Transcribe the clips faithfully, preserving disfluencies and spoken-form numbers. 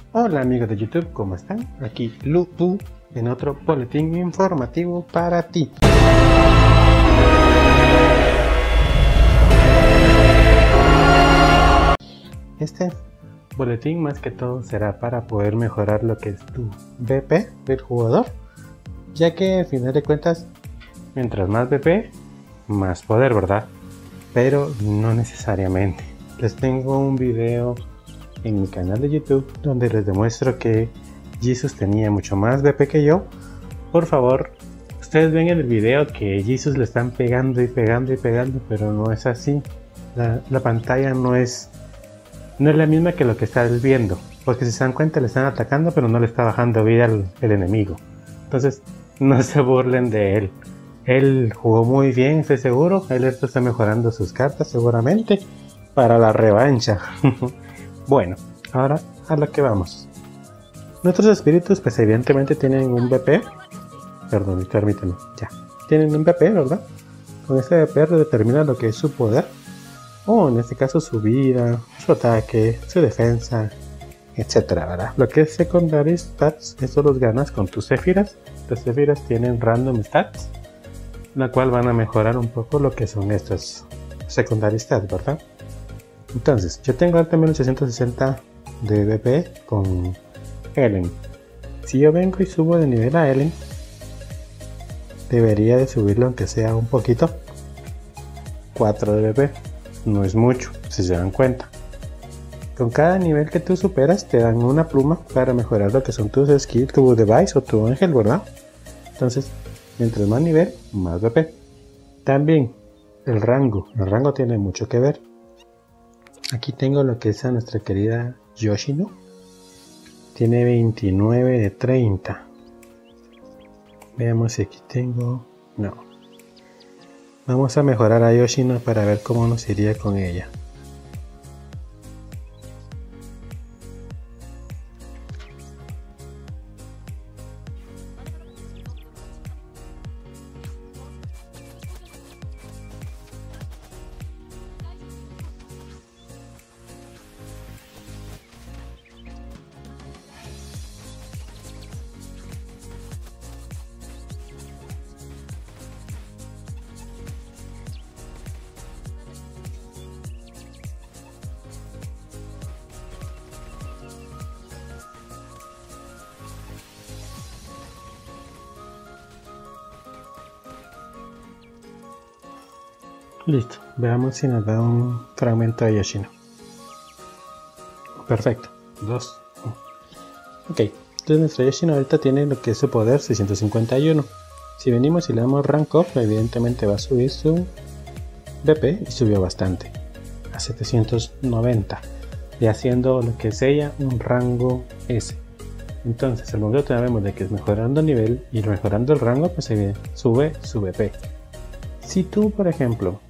Hola amigos de YouTube, ¿cómo están? Aquí Lupu en otro boletín informativo para ti. Este boletín más que todo será para poder mejorar lo que es tu B P del jugador, ya que al final de cuentas, mientras más B P, más poder, ¿verdad? Pero no necesariamente. Les tengo un video en mi canal de YouTube donde les demuestro que Jesus tenía mucho más B P que yo. Por favor, ustedes ven en el video que Jesus le están pegando y pegando y pegando, pero no es así. La, la pantalla no es no es la misma que lo que estás viendo, porque si se dan cuenta le están atacando pero no le está bajando vida al el enemigo. Entonces no se burlen de él. Él jugó muy bien, estoy seguro. Él está mejorando sus cartas seguramente para la revancha. Bueno, ahora a lo que vamos. Nuestros espíritus pues evidentemente tienen un B P. Perdón, permíteme, ya. Tienen un B P, ¿verdad? Con ese B P determina lo que es su poder. O en este caso su vida, su ataque, su defensa, etcétera, ¿verdad? Lo que es Secondary Stats, eso los ganas con tus Zephyras. Las Zephyras tienen Random Stats, la cual van a mejorar un poco lo que son estos Secondary Stats, ¿verdad? Entonces, yo tengo alta mil ochocientos sesenta de B P con Ellen. Si yo vengo y subo de nivel a Ellen, debería de subirlo aunque sea un poquito. cuatro de B P, no es mucho, si se dan cuenta. Con cada nivel que tú superas, te dan una pluma para mejorar lo que son tus skills, tu device o tu ángel, ¿verdad? Entonces, mientras más nivel, más B P. También, el rango, el rango tiene mucho que ver. Aquí tengo lo que es a nuestra querida Yoshino. Tiene veintinueve de treinta. Veamos si aquí tengo... No. Vamos a mejorar a Yoshino para ver cómo nos iría con ella. Listo, veamos si nos da un fragmento de Yoshino. Perfecto, dos. Ok, entonces nuestra Yoshino ahorita tiene lo que es su poder seiscientos cincuenta y uno. Si venimos y le damos rank up, evidentemente va a subir su B P y subió bastante, a setecientos noventa, y haciendo lo que es ella un rango S. Entonces al momento que vemos de que es mejorando nivel y mejorando el rango, pues se sube su B P. Si tú, por ejemplo,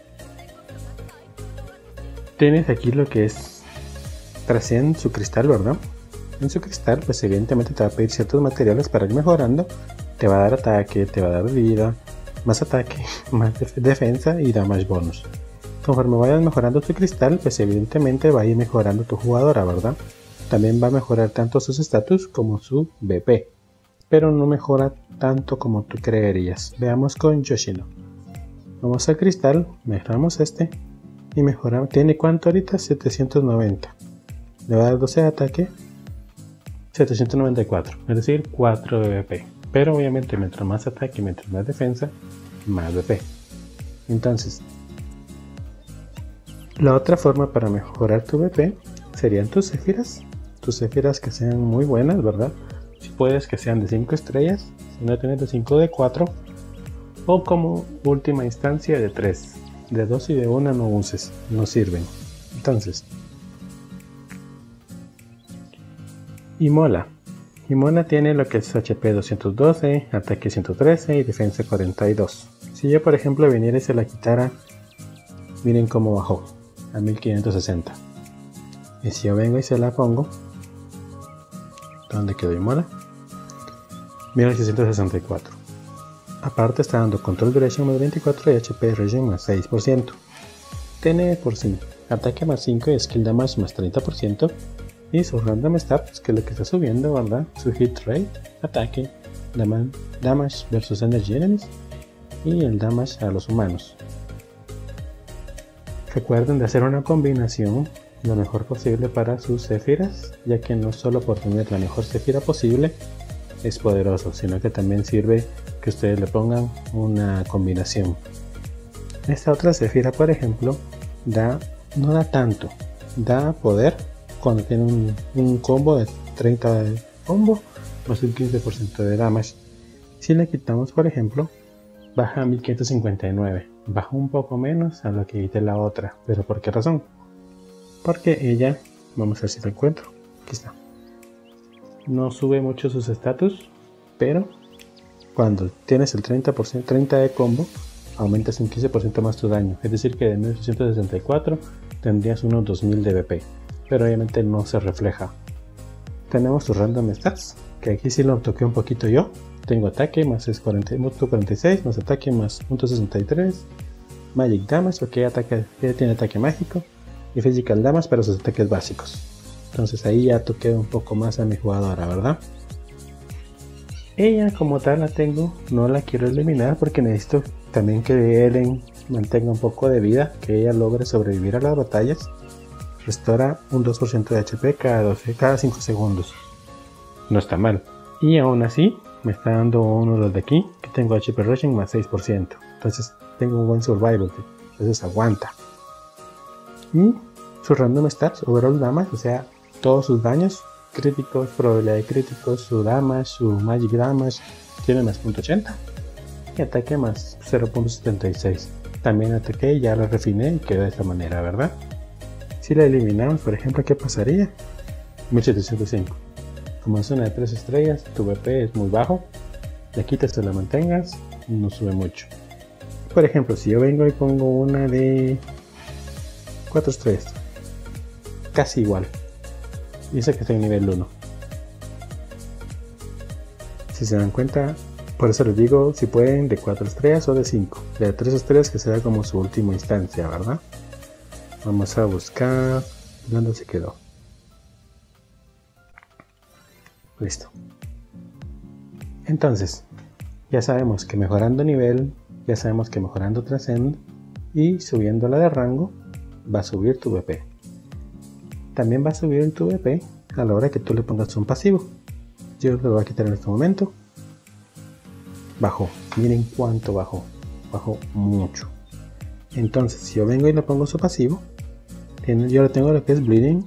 tienes aquí lo que es en su cristal, ¿verdad? En su cristal, pues evidentemente te va a pedir ciertos materiales para ir mejorando. Te va a dar ataque, te va a dar vida, más ataque, más def defensa y damage bonus. Conforme vayas mejorando tu cristal, pues evidentemente va a ir mejorando tu jugadora, ¿verdad? También va a mejorar tanto sus status como su B P, pero no mejora tanto como tú creerías. Veamos con Yoshino. Vamos al cristal, mejoramos este y mejoramos. ¿Tiene cuánto ahorita? setecientos noventa. Le va a dar doce de ataque, setecientos noventa y cuatro, es decir, cuatro de B P. Pero obviamente mientras más ataque, mientras más defensa, más B P. Entonces, la otra forma para mejorar tu B P serían tus Zephyras. Tus Zephyras que sean muy buenas, ¿verdad? Si puedes que sean de cinco estrellas, si no tienes de cinco, de cuatro. O como última instancia de tres, de dos y de una no uses, no sirven. Entonces, Imola. Imola tiene lo que es H P doscientos doce, ataque ciento trece y defensa cuarenta y dos. Si yo por ejemplo viniera y se la quitara, miren cómo bajó, a mil quinientos sesenta. Y si yo vengo y se la pongo, ¿dónde quedó Imola? mil ochocientos sesenta y cuatro. Aparte está dando control duration más veinticuatro y H P regen más seis por ciento. Tiene por sí ataque más cinco y skill damage más treinta por ciento. y su random stats, que es lo que está subiendo, ¿verdad? Su hit rate, ataque, damage versus energy enemies y el damage a los humanos. Recuerden de hacer una combinación lo mejor posible para sus Sephiras, ya que no solo por tener la mejor Sephira posible es poderoso, sino que también sirve que ustedes le pongan una combinación. Esta otra Sephira, por ejemplo, da, no da tanto, da poder cuando tiene un, un combo de treinta de combo más un quince por ciento de damage. Si le quitamos, por ejemplo, baja a mil quinientos cincuenta y nueve, baja un poco menos a lo que quité la otra. ¿Pero por qué razón? Porque ella, vamos a ver si lo encuentro, aquí está, no sube mucho sus status, pero cuando tienes el treinta por ciento, treinta de combo, aumentas un quince por ciento más tu daño, es decir que de mil ochocientos sesenta y cuatro tendrías unos dos mil de B P, pero obviamente no se refleja. Tenemos sus random stats, que aquí sí lo toqué un poquito yo. Tengo ataque más es cuarenta, cuarenta y seis, más ataque más punto sesenta y tres, magic damage porque ella, ataca, ella tiene ataque mágico, y physical damage para sus ataques básicos. Entonces ahí ya toqué un poco más a mi jugadora, ¿verdad? Ella como tal la tengo, no la quiero eliminar porque necesito también que Ellen mantenga un poco de vida, que ella logre sobrevivir a las batallas. Restaura un dos por ciento de H P cada, doce, cada cinco segundos. No está mal. Y aún así me está dando uno de los de aquí, que tengo H P Rushing más seis por ciento. Entonces tengo un buen survival, entonces aguanta. Y sus random stats, overall damage, o sea, todos sus daños, críticos, probabilidad de críticos, su damage, su magic damage, tiene más punto ochenta. Y ataque más cero punto setenta y seis. También ataque y ya la refiné y quedó de esta manera, ¿verdad? Si la eliminamos, por ejemplo, ¿qué pasaría? mil setecientos cinco. Como es una de tres estrellas, tu B P es muy bajo, le quitas o la mantengas, no sube mucho. Por ejemplo, si yo vengo y pongo una de cuatro estrellas, casi igual, y esa que está en nivel uno. Si se dan cuenta, por eso les digo, si pueden de cuatro estrellas o de cinco, de tres estrellas que será como su última instancia, ¿verdad? Vamos a buscar dónde se quedó. Listo. Entonces, ya sabemos que mejorando nivel, ya sabemos que mejorando Transcend y subiéndola de rango, va a subir tu B P. También va a subir tu B P a la hora que tú le pongas un pasivo. Yo lo voy a quitar en este momento. Bajó. Miren cuánto bajó. Bajó mucho. Entonces, si yo vengo y le pongo su pasivo, yo le tengo lo que es Bleeding.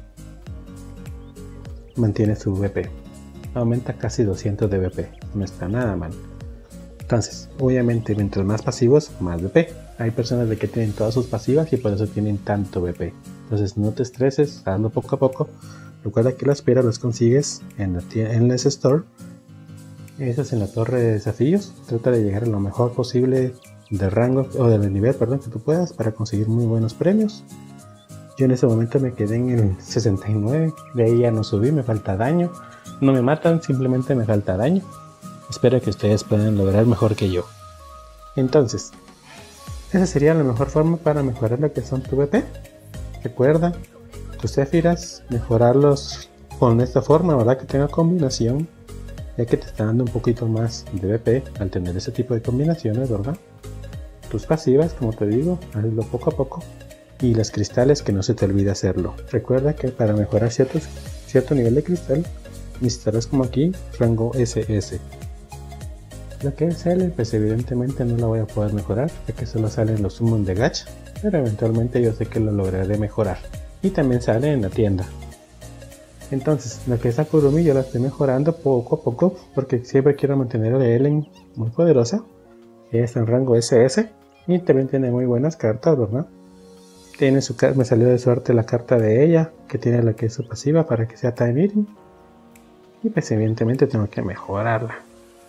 Mantiene su B P, aumenta casi doscientos de B P, no está nada mal. Entonces, obviamente, mientras más pasivos, más B P. Hay personas de que tienen todas sus pasivas y por eso tienen tanto B P. Entonces, no te estreses, hazlo poco a poco. Recuerda que las piedras las consigues en la en ese store. Eso es en la torre de desafíos. Trata de llegar a lo mejor posible de rango o de nivel, perdón, que tú puedas para conseguir muy buenos premios. Yo en ese momento me quedé en el sesenta y nueve, de ahí ya no subí, me falta daño. No me matan, simplemente me falta daño. Espero que ustedes puedan lograr mejor que yo. Entonces, esa sería la mejor forma para mejorar lo que son tu B P. Recuerda, tus Sephiras, mejorarlos con esta forma, ¿verdad? Que tenga combinación, ya que te está dando un poquito más de B P al tener ese tipo de combinaciones, ¿verdad? Tus pasivas, como te digo, hazlo poco a poco. Y los cristales, que no se te olvide hacerlo. Recuerda que para mejorar ciertos, cierto nivel de cristal necesitarás, como aquí, rango ese ese. Lo que es L, pues evidentemente no la voy a poder mejorar, ya que solo salen los summon de gacha, pero eventualmente yo sé que lo lograré mejorar. Y también sale en la tienda. Entonces, lo que es Akurumi yo la estoy mejorando poco a poco, porque siempre quiero mantener a Ellen muy poderosa. Ella está en rango ese ese y también tiene muy buenas cartas, ¿verdad? Tiene su, me salió de suerte la carta de ella, que tiene la que es su pasiva para que sea Time Eating. Y pues evidentemente tengo que mejorarla.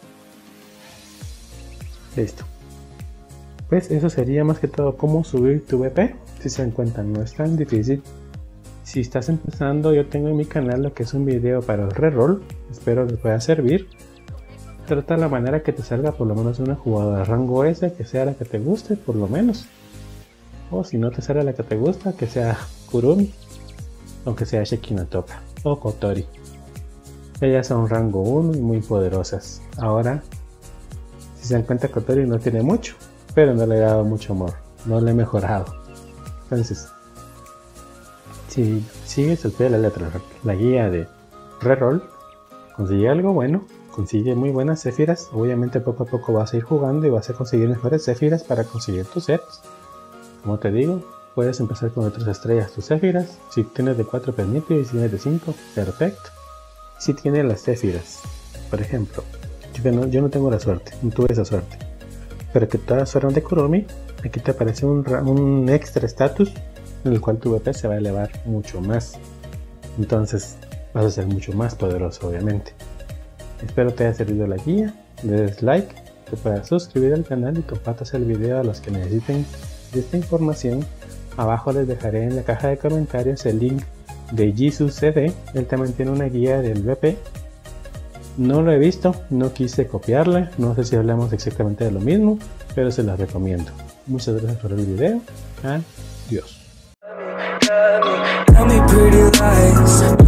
Listo. Pues eso sería más que todo cómo subir tu B P. Si se dan cuenta, no es tan difícil. Si estás empezando, yo tengo en mi canal lo que es un video para el reroll. Espero les pueda servir. Trata la manera que te salga por lo menos una jugada de rango S, que sea la que te guste por lo menos. O si no te sale la que te gusta, que sea Kurumi. aunque sea Shiki no Topa o Kotori. Ellas son rango uno y muy poderosas. Ahora, si se dan cuenta, Kotori no tiene mucho, pero no le he dado mucho amor, no le he mejorado. Entonces, si sigues al pie de la letra la guía de reroll, consigue algo bueno, consigue muy buenas Zephyras. Obviamente poco a poco vas a ir jugando y vas a conseguir mejores Zephyras para conseguir tus sets. Como te digo, puedes empezar con otras estrellas tus Zephyras. Si tienes de cuatro permite, y si tienes de cinco, perfecto. Si tienes las Zephyras, por ejemplo, yo no, yo no tengo la suerte, no tuve esa suerte, pero que todas fueron de Kurumi, aquí te aparece un, un extra status en el cual tu B P se va a elevar mucho más. Entonces vas a ser mucho más poderoso, obviamente. Espero te haya servido la guía, le des like, te puedas suscribir al canal y compartas el video a los que necesiten de esta información. Abajo les dejaré en la caja de comentarios el link de Jesus C D. Él también tiene una guía del B P. No lo he visto, no quise copiarla, no sé si hablamos exactamente de lo mismo, pero se las recomiendo. Muchas gracias por el video. Adiós.